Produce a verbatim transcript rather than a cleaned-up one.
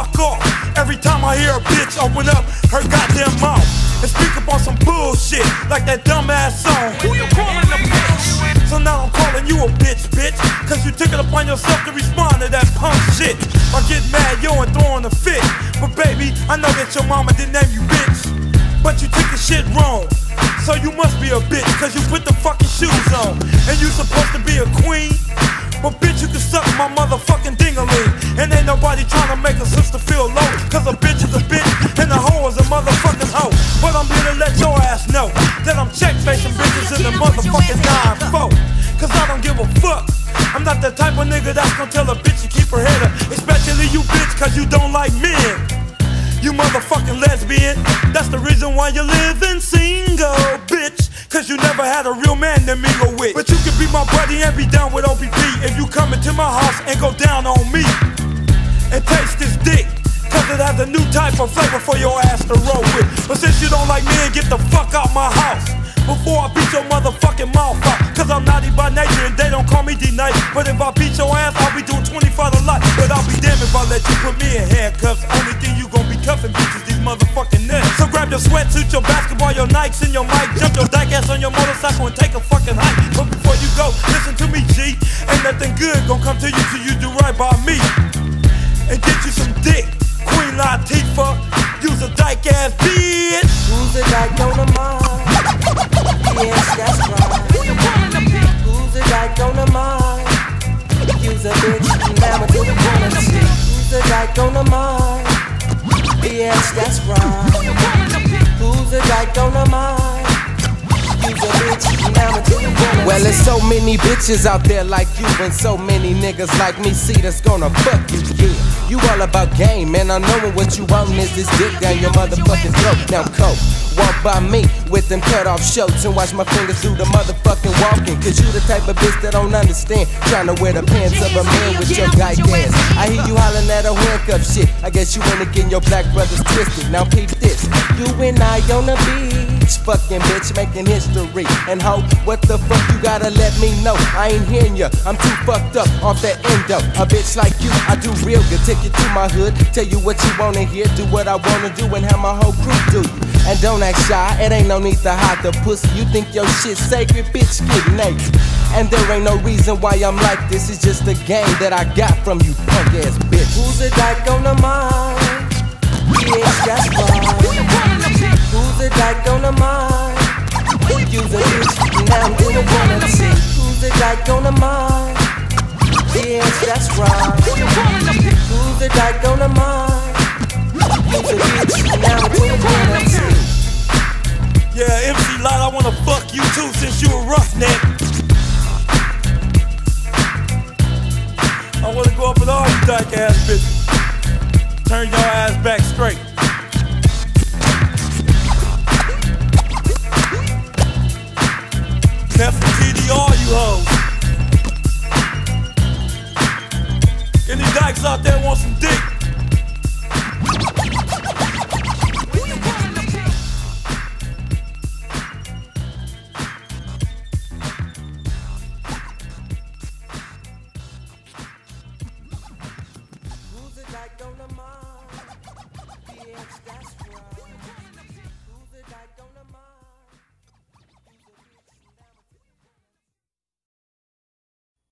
fuck off every time I hear a bitch open up her goddamn mouth and speak up on some bullshit like that dumbass song. Who you calling a bitch? So now I'm calling you a bitch, bitch, cause you took it upon yourself to respond to that punk shit. Or get mad, yo, and throwing a fit. But baby, I know that your mama didn't name you bitch, but you took the shit wrong. So you must be a bitch, cause you put the fucking shoes on. And you supposed to be a queen, but bitch, you can suck my motherfucking ding-a-ling. And ain't nobody trying to make a sister feel low, cause a bitch is a bitch and a hoe is a motherfucking hoe. But I'm here to let your ass know that I'm check-facing bitches in the motherfucking nine four. Cause I don't give a fuck. I'm not the type of nigga that's gonna tell a bitch to keep her head up. Especially you bitch, cause you don't like men. You motherfucking lesbian, that's the reason why you're living single, bitch. Cause you never had a real man to mingle with. But you can be my buddy and be down with O P P if you come into my house and go down on me and taste this dick, cause it has a new type of flavor for your ass to roll with. But since you don't like me, get the fuck out my house before I beat your motherfucking mouth out. Cause I'm naughty by nature and they don't call me D-Night. But if I beat your ass, I'll be doing twenty-five a lot. But I'll be damned if I let you put me in handcuffs. Only thing you gon' be cuffing bitches, these motherfucking nuts. So grab your sweatsuit, your basketball, your Nikes, and your mic. Jump your dyke ass on your motorcycle and take a fucking hike. But before you go, listen to me, G. Ain't nothing good gon' come to you till you do right by me and get you some dick. Queen Latifah, you's a dyke ass bitch. Who's a dyke on the mind? Yes, that's right. Who you calling a bitch? Who's a dyke on the mind? You's a bitch, now do you wanna see? Who's a dyke on the mind? Yes, that's right. Who you calling a bitch? Who's a dyke on the mind? You's a bitch, now do you wanna see? Well, there's so many bitches out there like you and so many niggas like me. See, that's gonna fuck you, yeah. You all about game, man. I know what you want is this dick down your motherfucking throat. Now, Coke, walk by me with them cut off shorts and watch my fingers do the motherfucking walking. Cause you the type of bitch that don't understand trying to wear the pants of a man with your dyke ass. I hear you hollering at a handcuff shit. I guess you wanna get your black brothers twisted. Now peep this, you and I on the beach, fucking bitch making history. And ho, what the fuck you gotta let me know? I ain't hearing ya, I'm too fucked up off that endo. A bitch like you, I do real good. Take you to my hood, tell you what you wanna hear, do what I wanna do and have my whole crew do you. And don't act shy, it ain't no need to hide the pussy. You think your shit sacred, bitch, get naked. And there ain't no reason why I'm like this, it's just a game that I got from you punk ass bitch. Who's a dyke on the mind? Yes, that's right. Who you calling a bitch? Who's a dyke on the mind? You's a bitch, now do you wanna see? Who's a dyke on the mind? Yes, that's right. Who you calling a bitch? Who's a dyke on the mind? You's a bitch, now do you wanna see? Yeah, M C Light, I wanna fuck you too since you a roughneck. I wanna go up with all you dyke ass bitches. Turn your ass back straight. F T D all you hoes. Any dykes out there want some dick? Who's a dyke on the mind?